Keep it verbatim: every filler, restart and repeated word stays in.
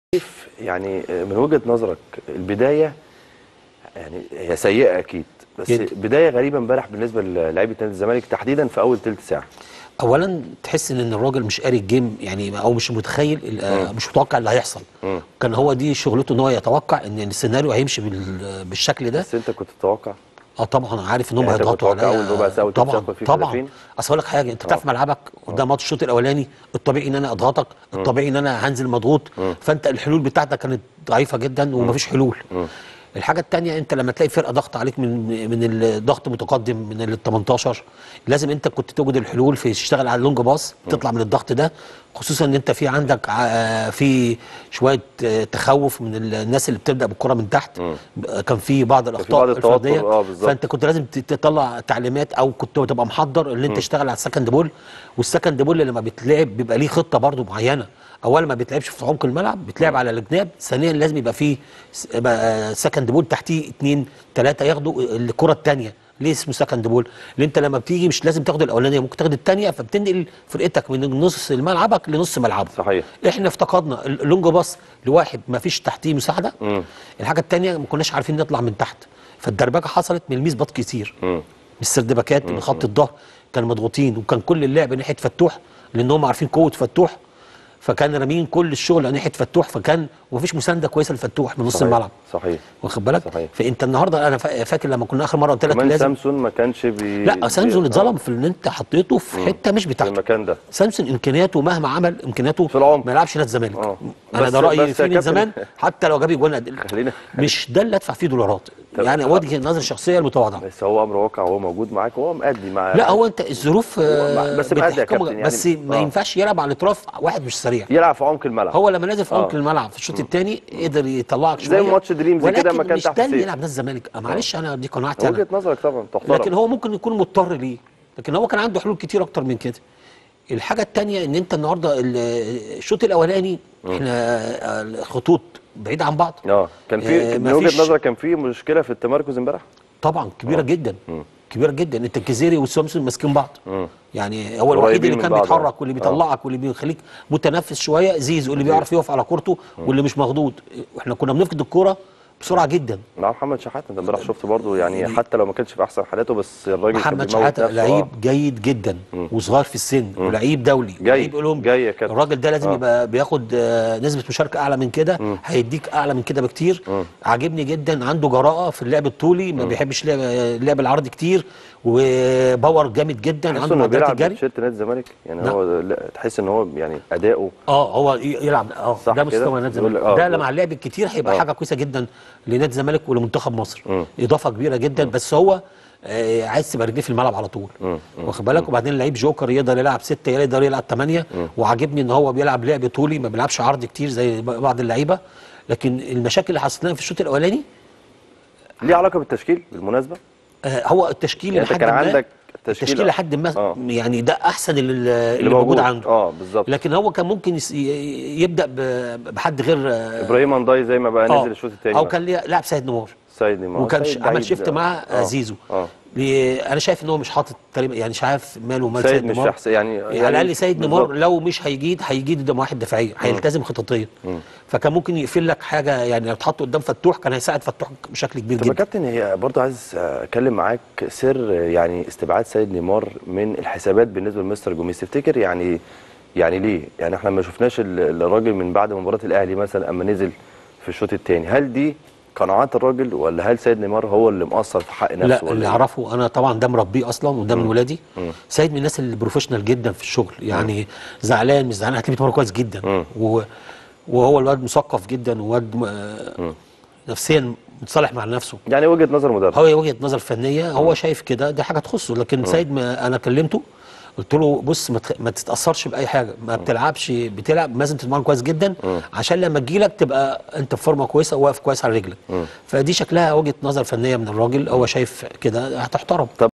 كيف يعني من وجهة نظرك البداية يعني هي سيئة أكيد، بس جد. بداية غريبة امبارح بالنسبة للاعيبة نادي الزمالك تحديدا في أول ثلث ساعة. أولا تحس إن الراجل مش قاري الجيم يعني أو مش متخيل مش متوقع اللي هيحصل. م. كان هو دي شغلته إن هو يتوقع إن السيناريو هيمشي بالشكل ده. بس أنت كنت تتوقع؟ اه طبعا عارف ان هم يعني هيضغطوا عليا اول ربع ساعه طبعا طبعا. اصل اقول لك حاجه، انت بتلعب في ملعبك قدام ماتش الشوط الاولاني، الطبيعي ان انا اضغطك، الطبيعي ان انا هنزل مضغوط، فانت الحلول بتاعتك كانت ضعيفه جدا ومفيش حلول. م. الحاجه الثانيه انت لما تلاقي فرقه ضغط عليك من من الضغط متقدم من ال تمنتاشر، لازم انت كنت توجد الحلول في تشتغل على اللونج باص تطلع من الضغط ده، خصوصا ان انت في عندك في شويه تخوف من الناس اللي بتبدا بالكره من تحت. م. كان في بعض الاخطاء الفرديه، آه فانت كنت لازم تطلع تعليمات او كنت تبقى محضر اللي انت تشتغل على السكند بول. والسكند بول لما بيتلعب بيبقى ليه خطه برده معينه. اولا ما بيتلعبش في عمق الملعب، بيتلعب على الجناب. ثانيا لازم يبقى فيه سكند بول تحتيه اثنين ثلاثه ياخدوا الكره الثانيه. ليه اسمه سكند بول؟ اللي انت لما بتيجي مش لازم تاخد الاولانيه، ممكن تاخد الثانيه، فبتنقل فرقتك من نص ملعبك لنص ملعبك. صحيح. احنا افتقدنا اللونج باص لواحد ما فيش تحتيه مساعده. م. الحاجه الثانيه ما كناش عارفين نطلع من تحت، فالدربكه حصلت من الميس بات كتير. م. السردباكات من خط الظهر كانوا مضغوطين، وكان كل اللعب ناحيه فتوح لانهم عارفين قوه فتوح، فكان رامين كل الشغل ناحيه فتوح، فكان ومفيش مسانده كويسه لفتوح من نص الملعب. صحيح. واخد بالك؟ صحيح. فانت النهارده انا فاكر لما كنا اخر مره قلت لك كمان لازم سامسون ما كانش بي لا سامسون اتظلم في ان انت حطيته في حته مش بتاعته في المكان ده. سامسون امكانياته مهما عمل امكانياته في العمق ما يلعبش نادي الزمالك. اه انا ده رايي فيه من زمان، حتى لو جاب جوان خلينا مش ده اللي ادفع فيه دولارات يعني، وجهه نظر الشخصيه المتواضعه. بس هو امر واقع، هو موجود معاك وهو مأدي مع لا هو انت الظروف بس مأدي يا كابتن يعني، بس ما آه. ينفعش يلعب على الاطراف، واحد مش سريع يلعب في عمق الملعب. هو لما نازل في عمق آه. الملعب في الشوط الثاني قدر يطلعك شويه زي ماتش دريمز كده ما كان تحت مش ده اللي يلعب نادي الزمالك. معلش انا دي قناعتي انا، وجهه نظرك طبعا تحترم، لكن هو ممكن يكون مضطر ليه، لكن هو كان عنده حلول كتير اكتر من كده. الحاجه الثانيه ان انت النهارده الشوط الاولاني احنا الخطوط بعيده عن بعض. اه كان في آه من وجهه نظرك كان في مشكله في التمركز امبارح طبعا كبيره آه. جدا م. كبيره جدا. انت الجزيري والسامسون ماسكين بعض. م. يعني هو الوحيد اللي كان بيتحرك واللي بيطلعك آه. واللي بيخليك متنفس شويه زيزو اللي بيعرف يقف على كورته واللي مش مخضوض. واحنا كنا بنفقد الكوره بسرعه جدا مع محمد شحاته. انت امبارح شفت برضه يعني حتى لو ما كانش في احسن حالاته، بس الراجل كان محمد شحاته لعيب آه. جيد جدا وصغير في السن ولعيب دولي لعيب اولمبي. الراجل ده لازم آه. يبقى بياخد آه نسبه مشاركه اعلى من كده، هيديك اعلى من كده بكتير. م. عاجبني جدا، عنده جراءه في اللعب الطولي، ما م. بيحبش اللعب العرضي كتير، وباور جامد جدا، عنده معدات الجري. بيلعب نادي الزمالك يعني لا. هو تحس ان هو يعني اداؤه اه هو يلعب اه ده مستوى نادي الزمالك. آه. ده مع اللعب الكتير هيبقى آه. حاجه كويسه جدا لنادي الزمالك ولمنتخب مصر. م. اضافه كبيره جدا. م. بس هو آه عايز تبقى رجليه في الملعب على طول، واخد بالك. وبعدين لعيب جوكر يقدر يلعب سته يقدر يلعب ثمانيه، وعاجبني ان هو بيلعب لعب طولي ما بيلعبش عرض كتير زي بعض اللعيبه. لكن المشاكل اللي حصلت لنا في الشوط الاولاني ليه علاقه بالتشكيل بالمناسبه. آه هو التشكيل يعني لحد كان ما عندك التشكيل لحد ما آه. يعني ده احسن اللي, اللي موجود, موجود عنده. اه بالظبط. لكن هو كان ممكن يبدا بحد غير ابراهيم انداي زي ما بقى نزل الشوط الثاني، او كان لاعب سيد نيمار. سيد نيمار وكان عمل شيفت مع آه. زيزو. اه انا شايف ان هو مش حاطط تقريبا يعني، مش عارف ماله ومال سيد, سيد مش نيمار. يعني, يعني على الاقل سيد نيمار لو مش هيجيد هيجيد قدام واحد دفاعيا، هيلتزم خططيا، فكان ممكن يقفل لك حاجه يعني. لو اتحط قدام فتوح كان هيساعد فتوح بشكل كبير جدا. طب يا كابتن، هي برضه عايز اتكلم معاك سر يعني استبعاد سيد نيمار من الحسابات بالنسبه لمستر جوميز. تفتكر يعني يعني ليه؟ يعني احنا ما شفناش الراجل من بعد مباراه الاهلي مثلا اما نزل في الشوط الثاني، هل دي قناعات الراجل ولا هل سيد نيمار هو اللي مقصر في حق نفسه؟ لا اللي اعرفه انا طبعا ده مربيه اصلا وده من ولادي. مم. سيد من الناس اللي بروفيشنال جدا في الشغل يعني. مم. زعلان مش زعلان هتلاقيه بيتمرن كويس جدا، و... وهو الواد مثقف جدا وواد م... نفسيا متصالح مع نفسه. يعني وجهه نظر مدرب، هو وجهه نظر فنيه. هو مم. شايف كده، دي حاجه تخصه. لكن مم. سيد ما انا كلمته قلت له بص ما, تخ... ما تتاثرش باي حاجه، ما بتلعبش بتلعب لازم تتمرن كويس جدا م. عشان لما تجيلك تبقى انت في فورمه كويسه وواقف كويس على رجلك. م. فدي شكلها وجهه نظر فنيه من الراجل، هو شايف كده هتحترم.